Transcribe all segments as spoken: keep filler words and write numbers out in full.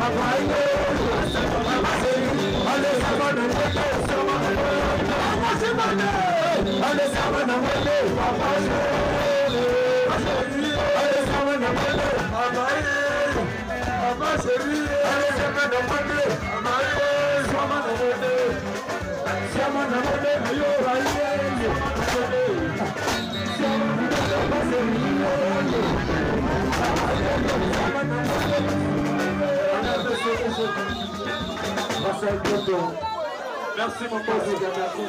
Merci mon président, merci.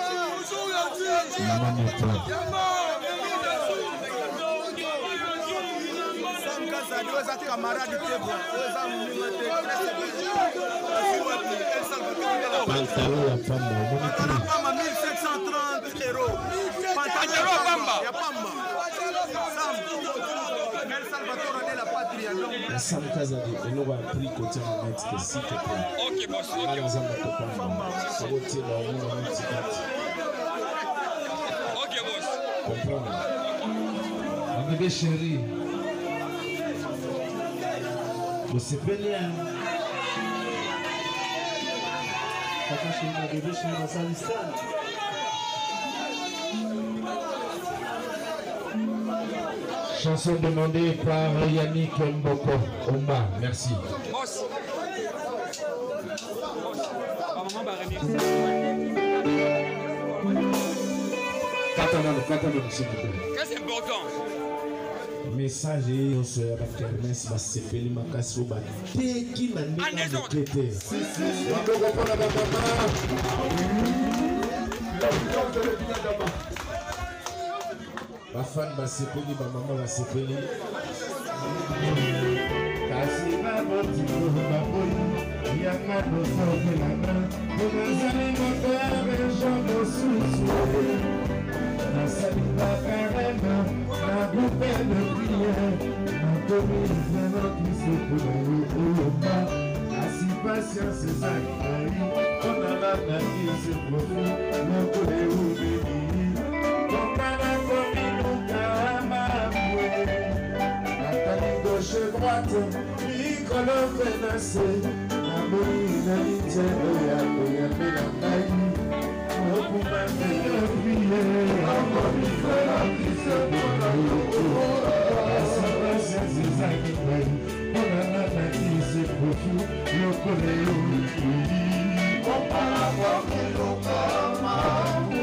mille sept cent trente euros. Pantalon à Pamba. Sam Kazadi, et nous avons pris côté de notre s'il te plaît. Ok, boss. Ok. Ok, boss. Comprends. Mon bébé chéri. Vous savez bien. Papa chéri, mon bébé chéri, dans sa liste. Chanson demandée par Yannick Mboko. Omba, merci. Boss. Qu'est-ce important? Message et sur la kermesse va se faire ma casse au bas. T'es qui m'a mis dans le traité? Ma femme va se payer, ma maman va se payer. Kasi ma boti ko ma boy, yanga no toke la main. Pour les moteur Jean de Soussou. Na sali la carême, na boupe de prière. Na commis vraiment qui se peut au bas. Kasi patience c'est ça qui arrive. On a la vie se profite, mon collé ou béni. Gauche droite, Nicolas menacé, la moïne l'ité, oya, oya, mélangaï, au bout ma meilleure prière, encore Nicolas qui se boule, la situation c'est ça qui paye, on a la vie c'est profit, le collé au on parle à voir que l'on parle,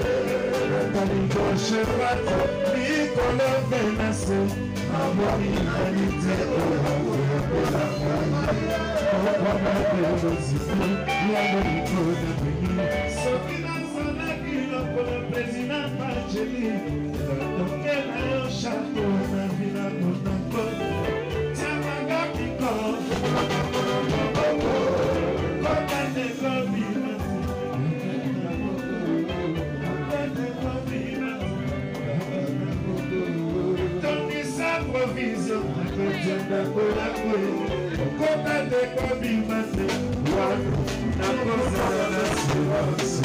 gauche droite, Nicolas menacé, amor e humanité, oh, oh, la moyenne, oh, oh, oh, l'amour de venir. Soki na sanaki lokola président Macheli, donc elle a un château na villa Monaco. Tiamaga Kiko, Kokane Kobina, Kokane Kobina. Provision, côté de Colacoué, côté de Cobimate, Wano, na cosa da silence.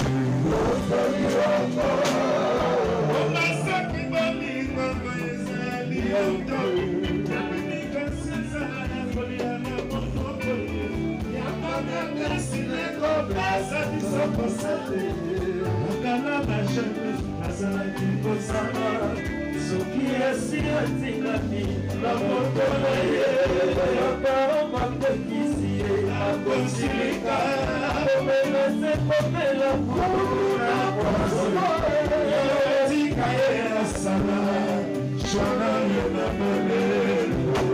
O massacre boni, mamma Isali, Odo, Dominica Cesar, Poliana, Monopoli, Yamana, Cassine, Cobrasa, di Sopposate, Okana, Machane, Azalaki, Bosama. Soki esi atingami na moto na ye yaka makokisi ye akosilika omena se kopela kuna kwaso yotika ye asala shona ye na melelo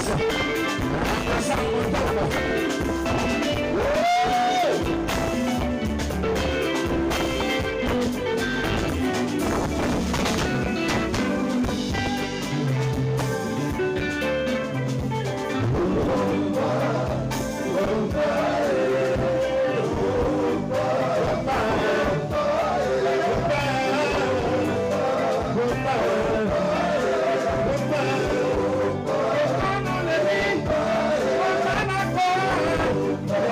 Bye.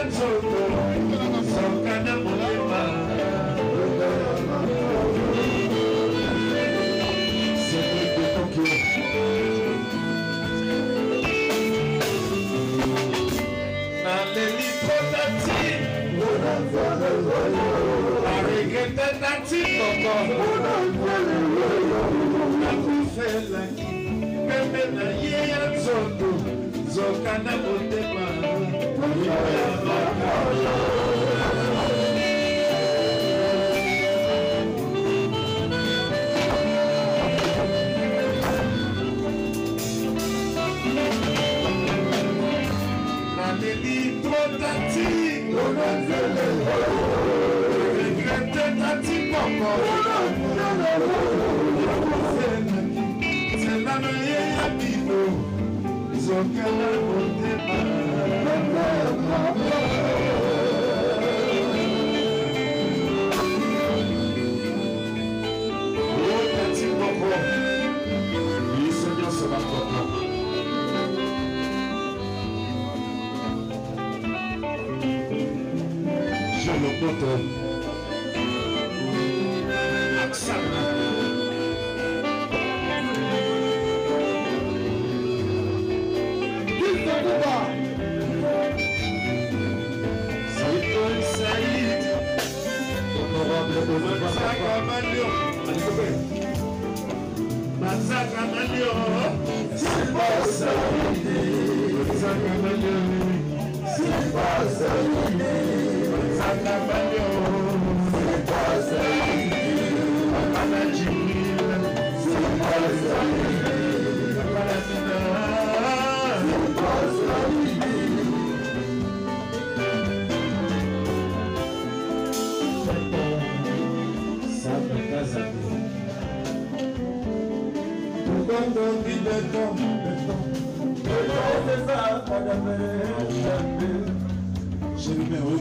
nzoto sokana motema naleli potati aregete tati koko nakufelaki pembe na ye ya nzoto zokana motema naleli potati regrete tati koko selana ye ya bino zokana motema otati koko biso nyonso bakoko je le poto aksana Mazaka Malio, Simba Saïdi, Mazaka Malio, Simba Saïdi, Mazaka Malio, Simba Saïdi, Amana Jimil, Simba Saïdi, Amana Tina, Simba Saïdi. Cuando vive con je lui mets au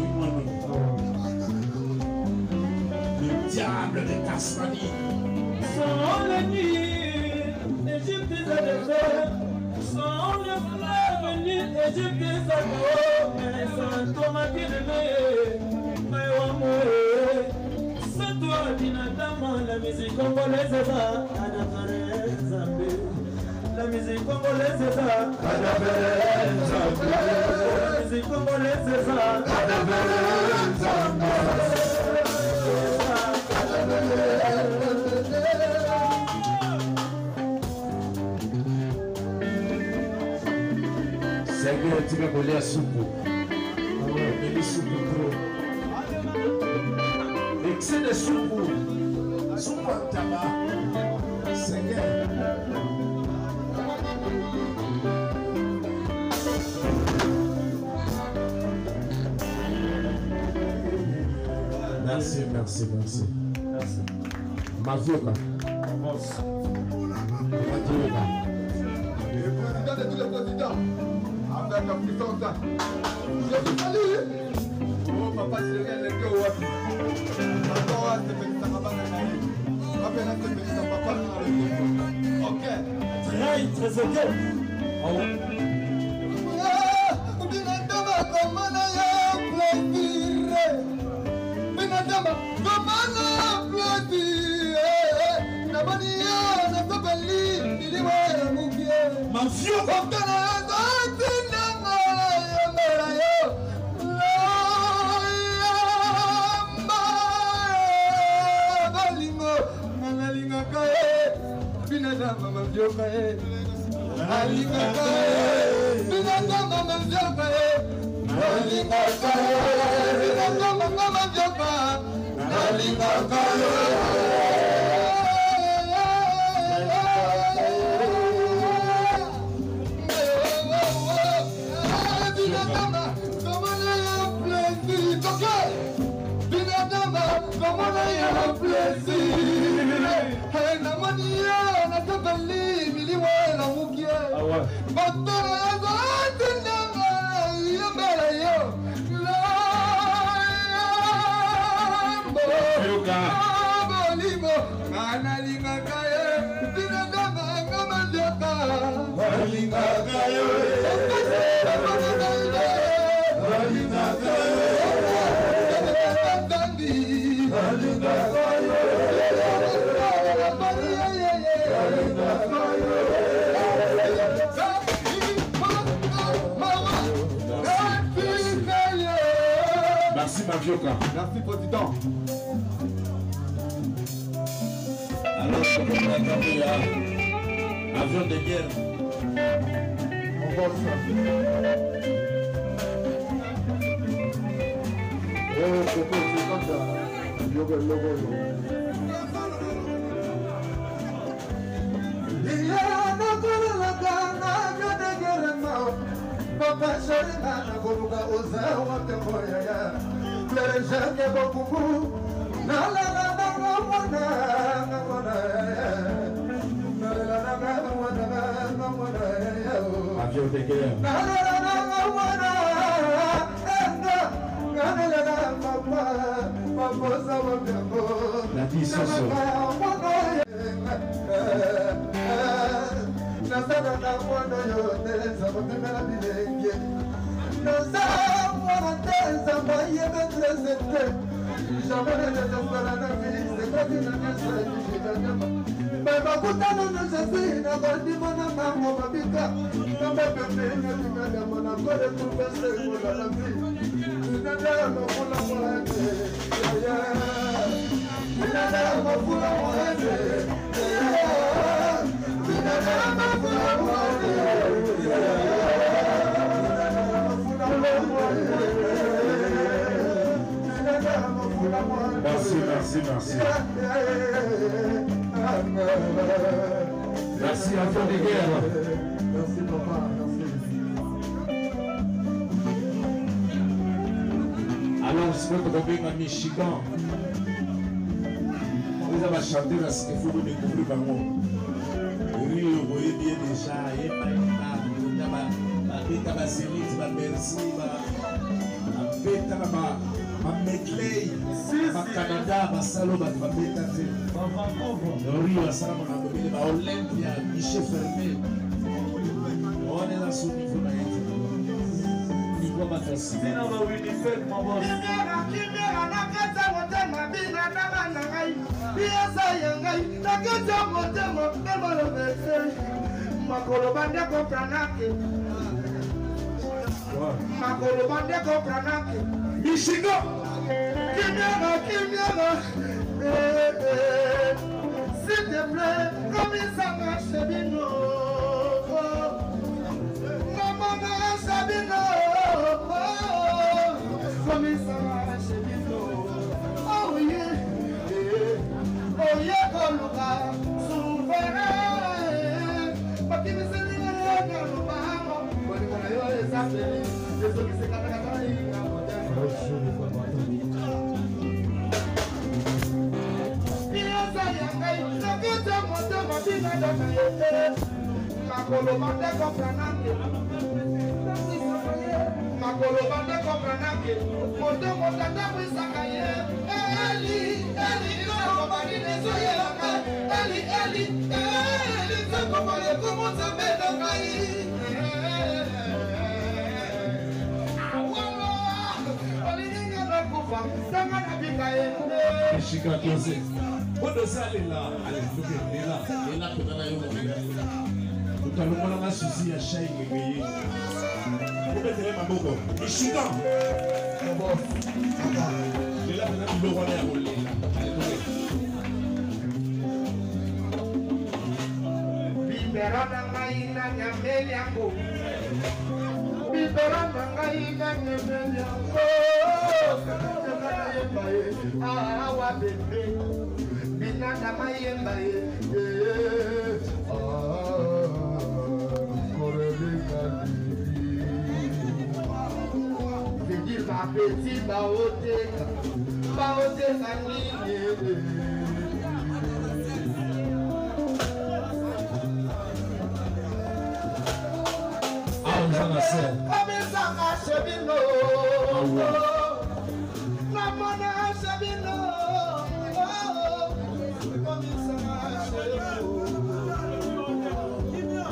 le diable de Tasmanie. Sans la nuit, Égypte est à désert. Sans le fleuve venir, Égypte est à l'eau. Mais sans toi, qui l'aimait, mais au amour. Sans toi, Dinatama, la musique congolaise est là. La musique congolaise est ça, la musique congolaise est ça, c'est que tu vas coller à soupe. Mais les soupes trop. Excès de soupe. Soupe en tabac. C'est que. Merci, merci, merci. Merci. Mavioka. Mavioka. Le président de tous les présidents, avec la puissance. Je suis salut. Oh, papa, c'est le gars de Wapi. Papa, c'est le gars de Papa, c'est le gars de Papa. Ok. Très, très ok. Linga gayo, Linga gayo, Merci Mavioka. Merci président. Alors, je vais attendre avion de guerre. On bosse. Oh, Coco, c'est comme ça. Yoga, yoga, yoga. Papa Sharina, Goluga Oza, what the boy, Pleasure, Bokubu, Nala, Nala, Avion de guerre. La dissociation. Merci, merci, merci. Merci, avion de guerre. Merci, papa. Merci. Alors, je peux te convaincre à Michigan. Vous avez chanté là, ce qu'il faut vous découvrir par moi. Oui, vous voyez bien déjà, il n'y a pas de merci, ma Medley, ma Canada, ma Salo, ma Babeta, ma Vancouver, Rio, ma Sala, ma Olympia, Michel Fermé. On est là sur le niveau de la niveau de la Sina ba Winnipeg, ma boss. Kimera na kata motema bina na bana ngai. Biasa yangai na kata motema kama lo bese. Makolo bande ko pranake. Makolo bande ko pranake. Michigan. Kimera, kimera. Eh eh. S'il te plaît, comme ça marche bino. Maman Sabino. Comme ça marche bino. Oh yeah. Oh yeah, Koluka. Souverain. Parce que c'est lui qui a le mamo. Quand on a eu les appels, les autres qui se catacata. Makolo bande kompranake, makolo bande kompranake, moto motata wisakaye. Eli, Eli, no bani nezoye laka. Eli, Eli, Eli, sako bale kumu sabeda kai. Awalo, oli ninga na kufa, sanga na bikaye. Michigan Jose. Quando sai là, allez, tu es là, et là tu vas aller au tu as le monde à souci à chaque pays. Vous mettez les maboko. Michigan. Et là maintenant tu dois aller à rouler. Biberana ngaina nyameli yangu. Biberana ngaina nyameli yangu. Kana yemba ye, ah wa bebe. Binanda mayemba ye, ah korele kali. Vidi ma petit baote, baote kanini. Comme ça marche bino, la monnaie c'est bino, comme ça marche bino.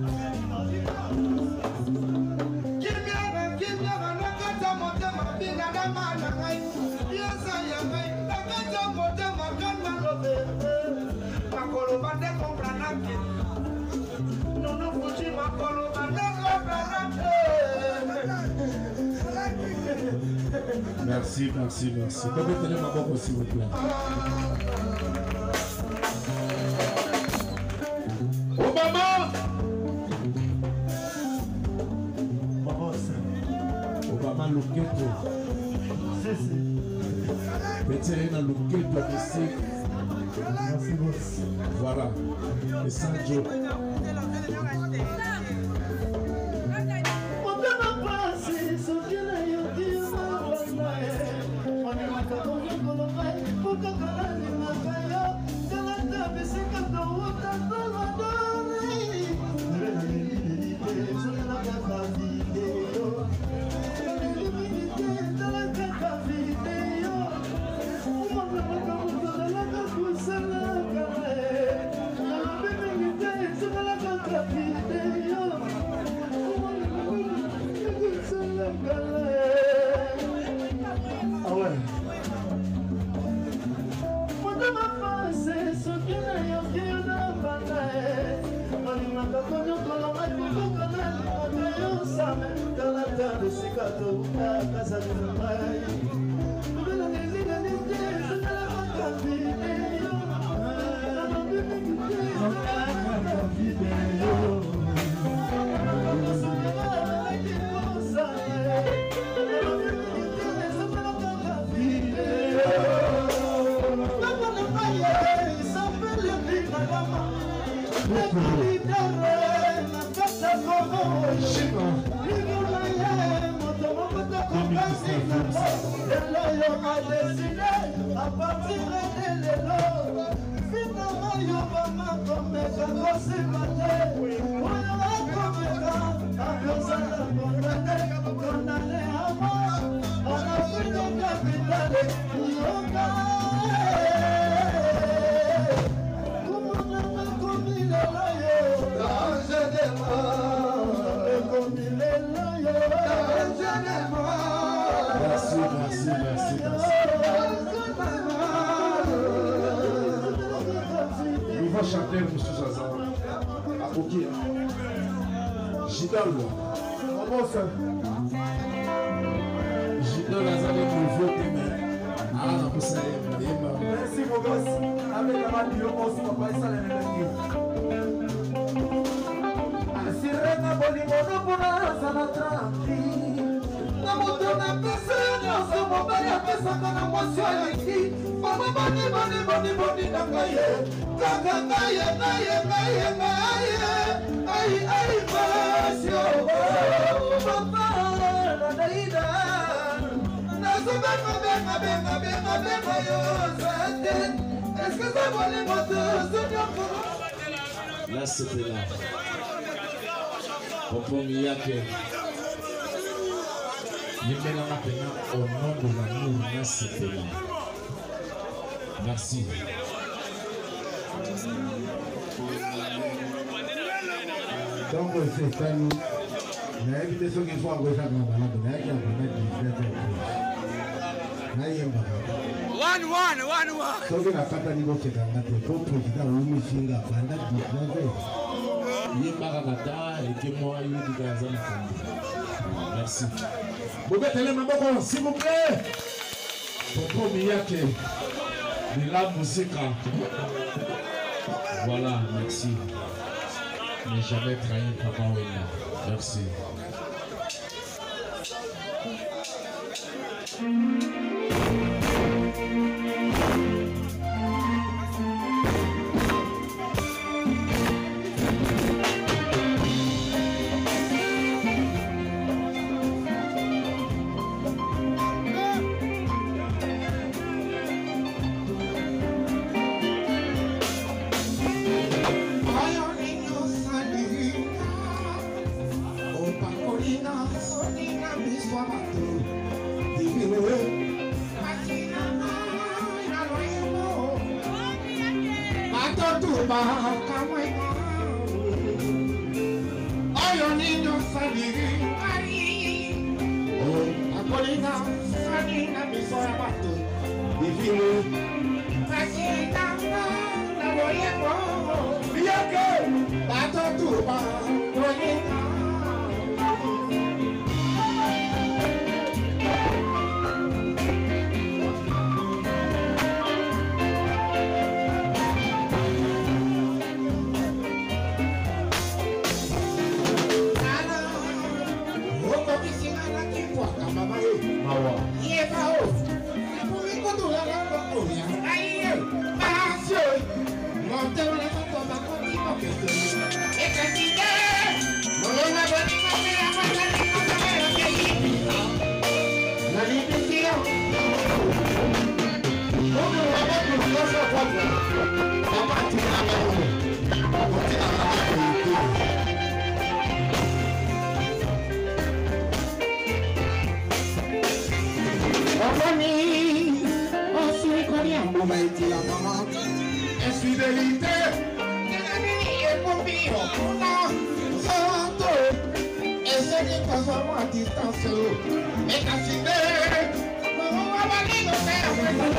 Kimia, kimia, na kata mote mabina na mana ngai, yesa yangai, na kata mote makana lobe, makolo bande kompranake, nono fuji makolo bande kompranake. Merci, merci, merci. Comment tenez ma boque s'il vous plaît. Obama! Obama Loketo. Petit na Loketo ici. Merci boss. Voilà. Et Sanjo. Ah ouais. Merci, merci, merci, merci. Il va chanter, M. Chazan. À Koki. Gidol. Comment ça? Gidol a zalé nouveau témé. Ah, on a poussé. Merci, mon gosse. Avec la main du on se va pas ça les mêmes. Asirena bolimono bona sana tranquille. Na moto na pesa nyonso mobali apesaka na mwasi aleki mama boni boni boni boni na ngaye kaka ngaye ngaye ngaye ngaye ai ai pasio papa na daida na sobe mabe mabe mabe mabe mayo sate est-ce que ça volait moto là c'était là au premier yake. Au nom de l'amour, merci. Merci. Donc, c'est ça, nous. On a évité ce qu'il faut avoir ça dans la balade. On a évité One, one, one, one. Ce que la fête à niveau c'est dans la tête. Pour président, on me finit à balade du projet. Il est marabata et que moi, il est du Gaza. Merci. Vous mettez les mains, s'il vous plaît. Pour Miyake, de la musique. Voilà, merci. Ne jamais trahir Papa Wena. Merci. Mamani, ensuite Korean, on va être la maman. Infidélité, et pour vivre, et ce n'est pas vraiment à distance. Et quand c'est maman va aller le faire.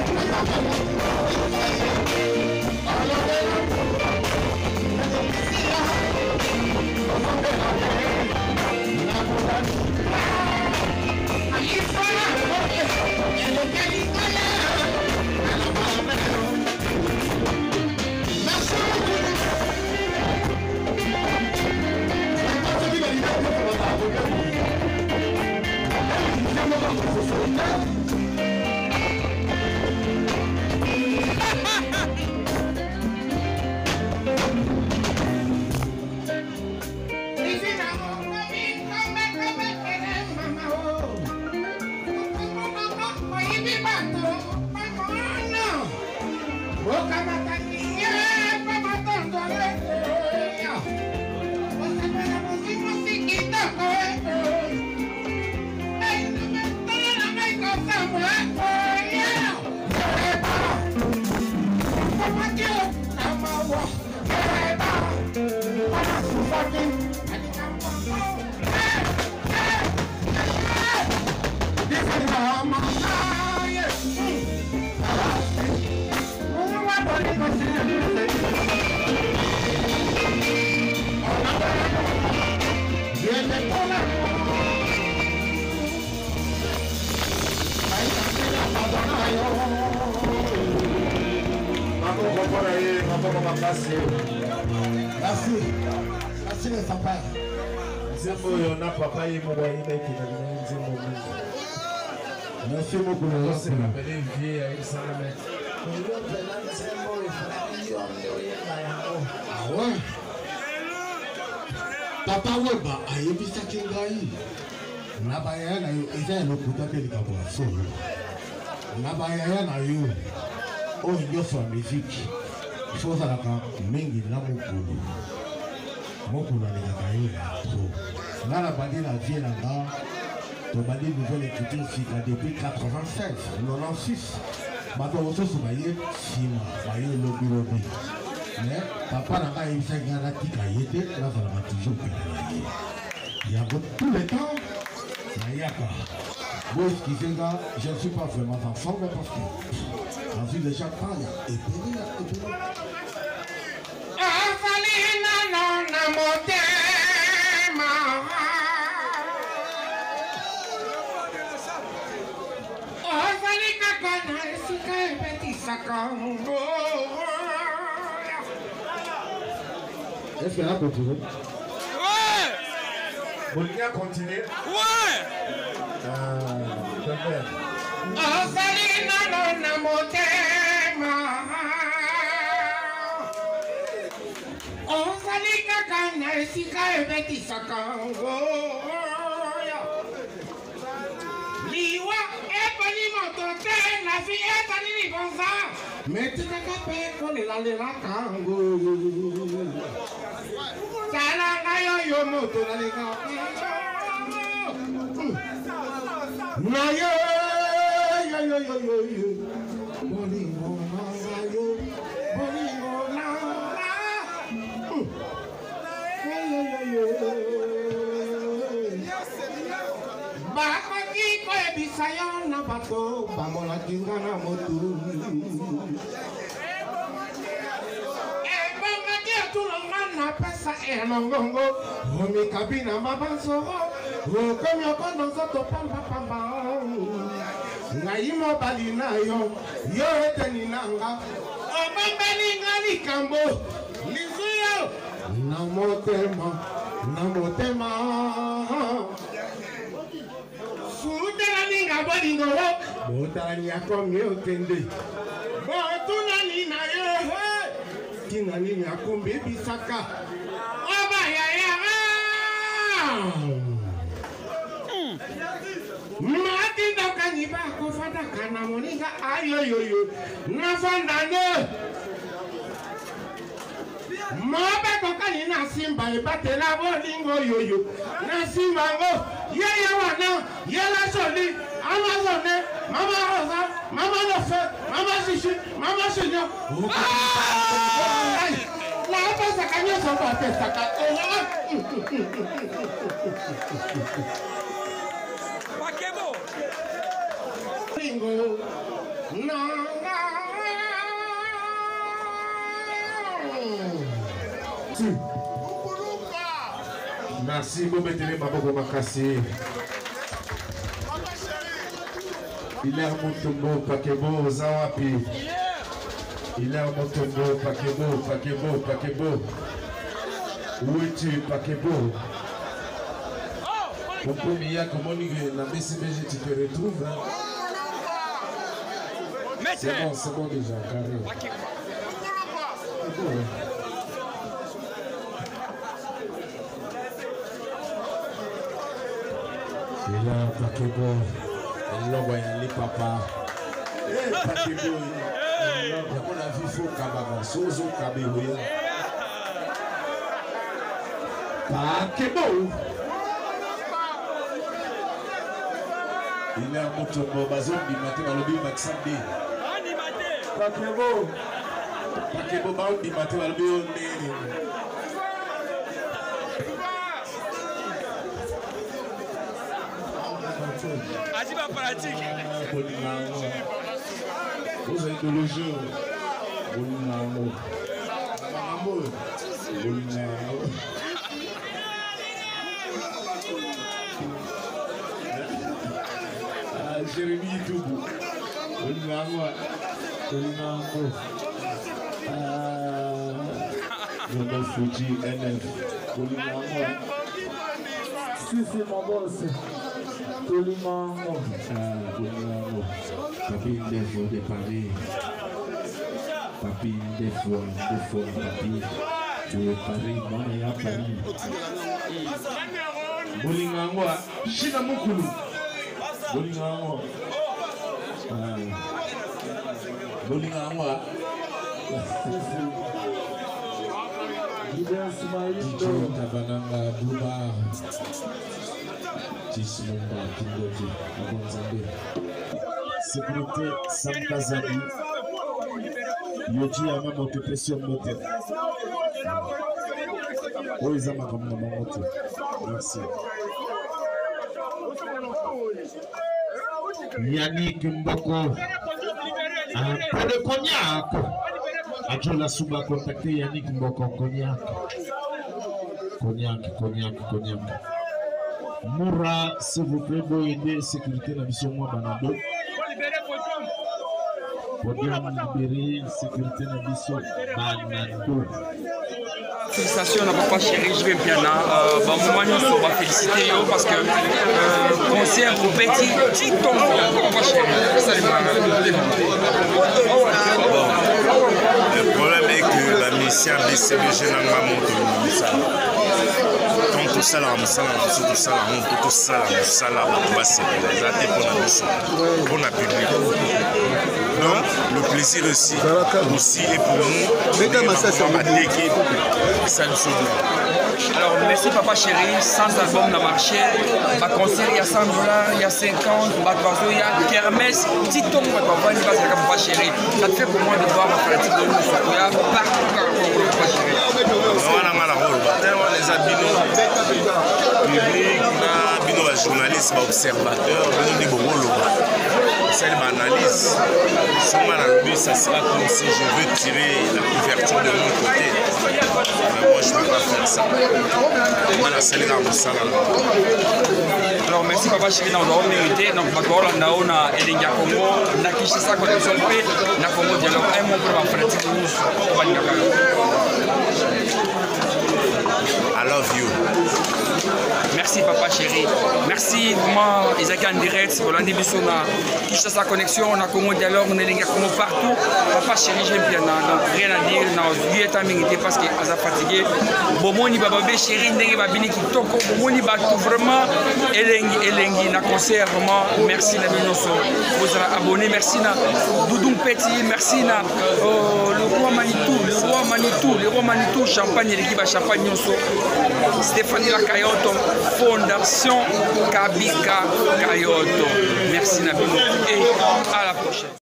Merci. Merci les papa. Zemo yona papa yi mo wayi na ki na zemo mo. Merci beaucoup. C'est la belle vie à Israël. Ah ouais. Papa Weba a yebi sakingai. Na ba ya na yo eza no kuta ke likabo so. Na ba ya na yo. O nyo fa musique. Il faut ça là mingi na mokulu. Mokulu na likayo trop. Na la bandi la vie là bas. To bandi nouvelle écriture fika depuis quatre-vingt-seize, quatre-vingt-six. Maintenant on se souvient sima, baye lobi lobi. Mais papa n'a pas eu ça gana tika yete, là ça va toujours pédaler. Il y a tout le temps. Ça y a quoi. Moi ce qui fait là, je ne suis pas vraiment enfant mais parce que la vie de chaque femme est bénie, est bénie. Est-ce qu'elle a continué? Ouais! Vous voulez continuer? Ouais! Euh, peut-être. Mais tu n'as qu'à payer pour les aller la tango. Salanga yo yo moto la les na yo yo yo yo yo yo. Bolingo na yo, bolingo na. Yo yo yo yo. Ba ko ko bisayo na bato, ba mo la kinga na moto. Pesa e longongo omi kabina mabanso o komyo kondo soto pamba pamba ngai mo balina yo yo eteni nanga o bambeli ngali kambo lizuyo na motema na motema sutela ninga bolingo botani yakomyo kende botuna nina yo Tina nini akumbi bisaka Oba ya ya Mati ndoka niba kufata kana monika ayo yo yo Nafanda ne Mabe koka ni na simba ibate la bolingo yo yo Na simba ngo Ye ye wana Ye la soli Amazone Mama Maman le fait, maman chichi, maman chichi. La base à gagner son papier, ça Pakebo. Bingo. Non. Merci, vous mettez Maboko Makassi. Il est Mutombo, Pakebo, Zawapi. Il est Mutombo, Pakebo, Pakebo, Pakebo. Où es-tu, Pakebo? Au premier, comment on la B C B G, tu te retrouves. Hein? C'est bon, c'est bon déjà, carré. C'est bon. Il a Pakebo, il a les papa. Eh, Pakebo, il a vu faux Kababa, Sozo Kabebo. Pakebo. Il a un motombo, Bazon, Bimaté, Malobi, Maxandé. Pakebo. Pakebo, Bao, Bimaté, Malobi, Adiba pratique. Vous êtes de le jeu. Bolinamo. Bolinamo. Jérémy Toubou. Bolinamo. Bolinamo. Jonas Fuji N F. Bolinamo. Si c'est mon boss. Bolinamo. Bolinamo. Papi des fois de Paris. Papi des fois, des fois, papi. Tu es Paris, moi et à Paris. Bolinamo. China Mukulu. Bolinamo. Bolinamo. Dijo Tabananga Duba. Tisimba Kindoki. Abonzambe. Sécurité Sankazadi. Yoji a même occupé sur moteur. Oh, ils ont ma comme moteur. Merci. Yannick Mboko. Un peu de cognac. Adjola Souba contacté Yannick Mboko cognac. Cognac, cognac, cognac. Moura, s'il vous plaît, vous aider sécurité la mission moi Banado. Podium libéré, sécurité la mission Banado. Félicitations à papa chéri, je vais bien là. Bon, moi, nous sommes féliciter parce que concert au petit, petit ton, papa chéri. Le problème est que la mission B C B G n'a pas monté. Quand tout ça, tout ça, tout ça, tout ça, ça, on va se présenter pour la mission, pour la public. Donc, le plaisir aussi, aussi est pour nous. Alors, merci papa chéri, sans album n'a marché. Ma concert, il y a cent dollars, il y a cinquante, il y a kermesse, petit ton, papa chéri. Ça te fait pour moi de voir ma pratique de nous, il y a partout papa chéri. Les abinons publics, les journalistes, les observateurs, les c'est une analyse. Ça sera comme si je veux tirer la couverture de mon côté. Mais moi, je ne peux pas faire ça. Alors, merci papa chéri, nous avons mérité. Donc, on a Elinga Congo, on a Kishisa Connexion P, on a Congo Dialogue, un mot pour ma pratique de nous. I love you. Merci papa chéri. Merci vraiment Isaac en direct. On a dit bisous na Kishasa Connexion, on a Congo Dialogue, on a les gars Congo partout. Papa chéri, j'aime bien. Donc rien à dire. Non, lui est américain parce qu'il est fatigué. Bomoni bababé chéri, ndenge babini qui toko. Bomoni batou vraiment. Elengi elengi na concert vraiment. Merci na binoso. Vous êtes abonné. Merci na Doudoum Petit. Merci na le roi Manitou, le roi Manitou, le roi Manitou. Champagne l'équipe à Champagne Nyoso. Stéphanie Lakayoto, Fondation Kabika Kayoto. Merci Nabino et à la prochaine.